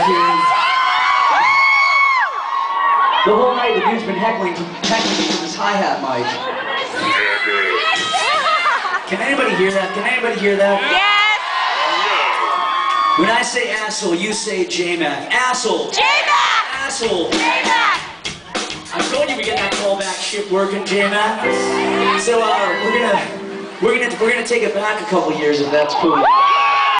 here. The whole night the dude's been heckling me from his hi-hat mic. Can anybody hear that? Can anybody hear that? Yes! When I say asshole, you say JayMac. Asshole! JayMac! Asshole! JayMac! I told you we get that callback shit working, JayMac. So we're gonna take it back a couple years if that's cool.